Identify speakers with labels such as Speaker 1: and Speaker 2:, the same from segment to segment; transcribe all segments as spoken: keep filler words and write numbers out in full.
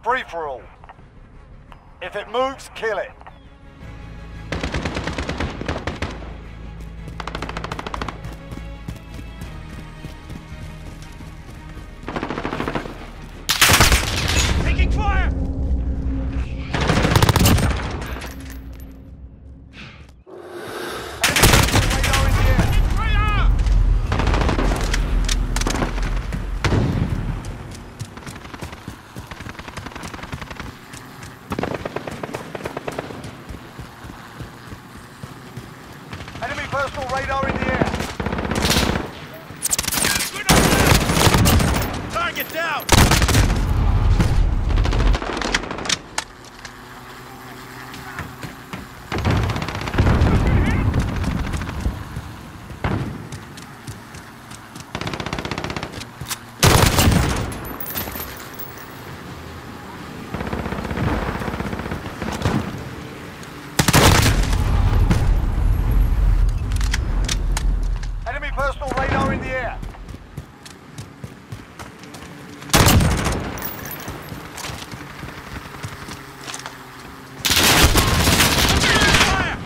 Speaker 1: free-for-all. If it moves, kill it.
Speaker 2: Taking fire!
Speaker 1: Enemy personal radar in the air.
Speaker 2: Target down!
Speaker 1: Enemy personal radar in the air.
Speaker 2: Fire!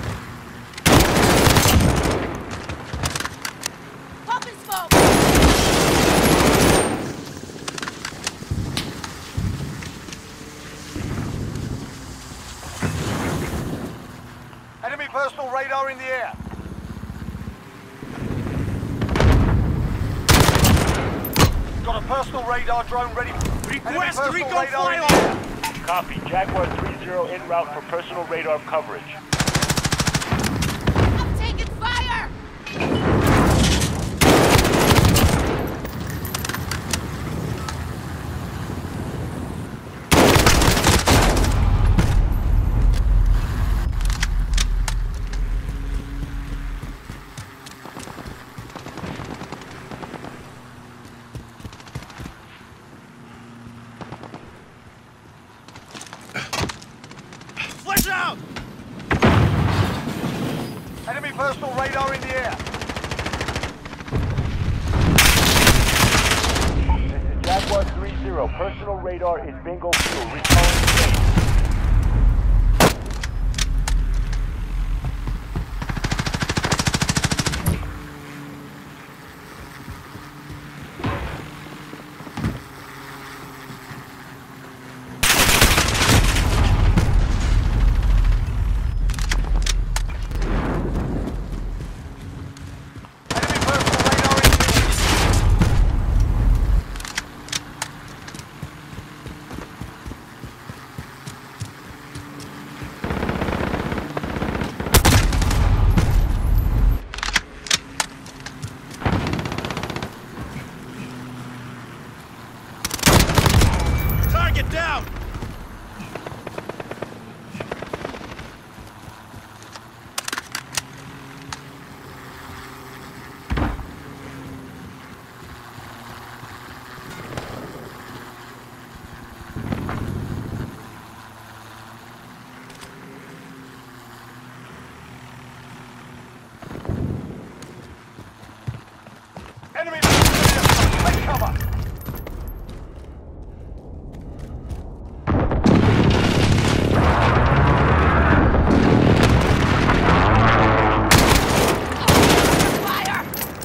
Speaker 3: Popping smoke!
Speaker 1: Enemy personal radar in the air. Got a personal radar drone ready.
Speaker 2: Request
Speaker 1: Enemy
Speaker 2: recon
Speaker 1: personal radar in the
Speaker 2: flyover!
Speaker 1: air.
Speaker 4: Copy. Jaguar three zero en route for personal radar coverage.
Speaker 3: I'm taking fire!
Speaker 2: Flash out!
Speaker 1: Enemy personal radar in the air.
Speaker 4: This is Jaguar three zero. Personal radar is bingo fuel. Recalling state.
Speaker 1: Enemy personal radar in the air.
Speaker 2: Target down!
Speaker 1: Enemy personal take cover.
Speaker 3: Fire!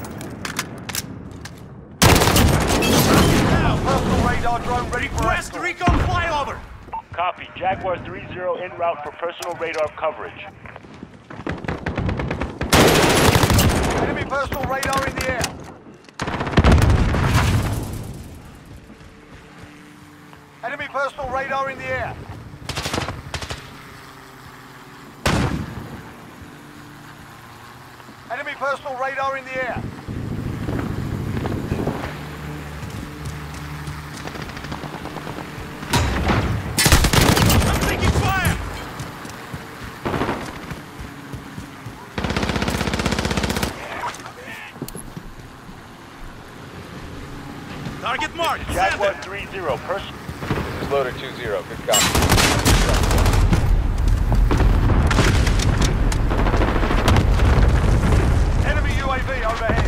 Speaker 2: Down!
Speaker 1: Personal radar drone ready for
Speaker 2: Request
Speaker 1: escort.
Speaker 2: recon flyover!
Speaker 4: Copy. Jaguar three zero en route for personal radar coverage.
Speaker 1: Enemy personal radar in the air. Enemy personal radar in the air. Enemy personal radar in the air.
Speaker 2: I'm taking fire! Target marked!
Speaker 4: Jaguar
Speaker 2: Center.
Speaker 4: three zero. Person.
Speaker 5: This is Loader two zero. Good copy.
Speaker 1: Enemy U A V overhead.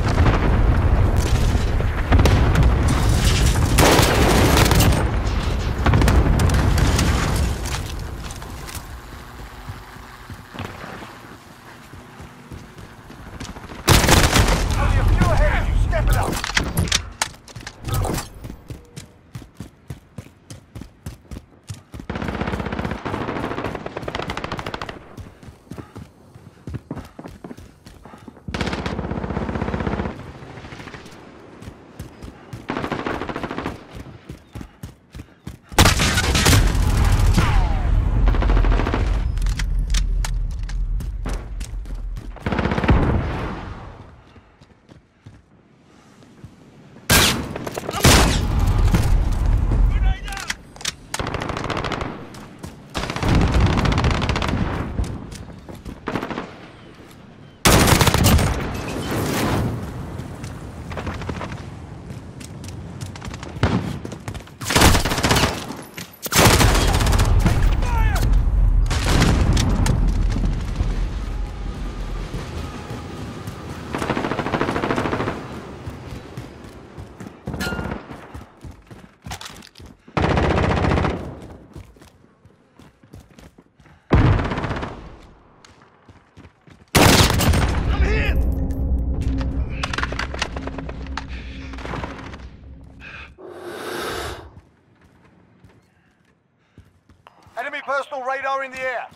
Speaker 1: personal radar in the air.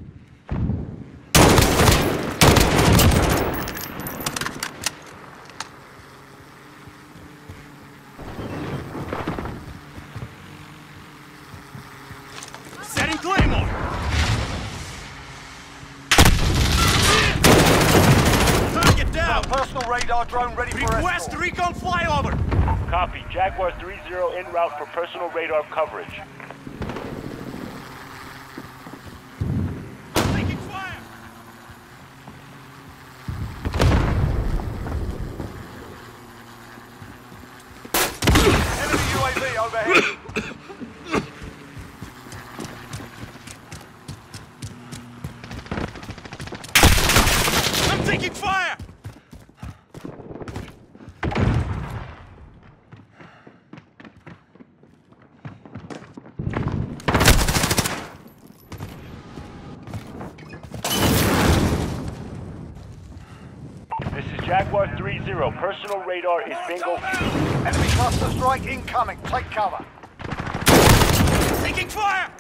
Speaker 2: Setting Claymore! Target down!
Speaker 1: Personal radar drone ready for
Speaker 2: Request
Speaker 1: escort.
Speaker 2: recon flyover!
Speaker 4: Copy. Jaguar three zero en route for personal radar coverage.
Speaker 2: Taking fire!
Speaker 1: Enemy U A V overhead.
Speaker 2: I'm taking fire!
Speaker 4: This is Jaguar three zero. Personal radar is bingo fuel.
Speaker 1: Enemy cluster strike incoming. Take cover.
Speaker 2: Taking fire!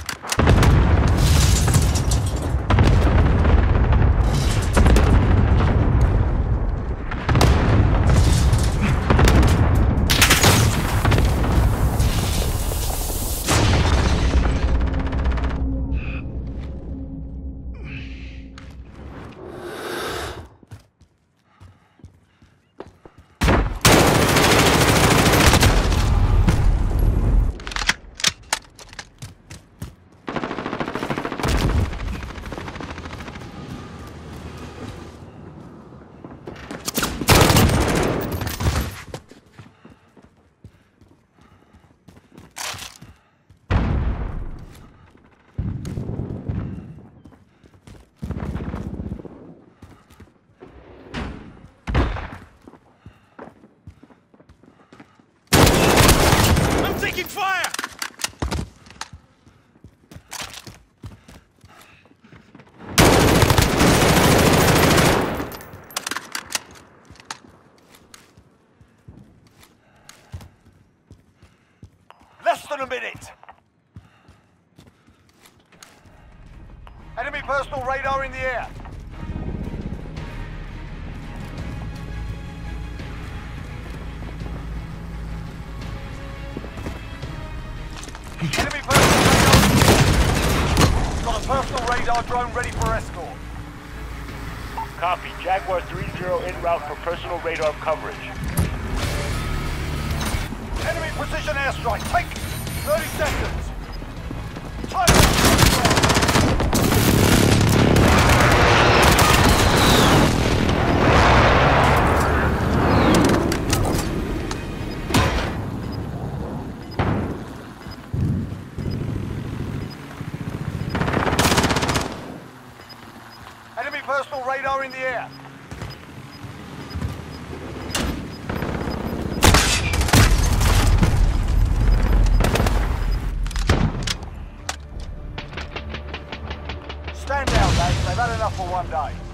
Speaker 2: I'm taking fire!
Speaker 1: Less than a minute. Enemy personal radar in the air. Enemy personal radar. Got a personal radar drone ready for escort.
Speaker 4: Copy. Jaguar three zero en route for personal radar coverage.
Speaker 1: Enemy precision airstrike. Take thirty seconds. Time. Enemy personal radar in the air. Stand down, mate. They've had enough for one day.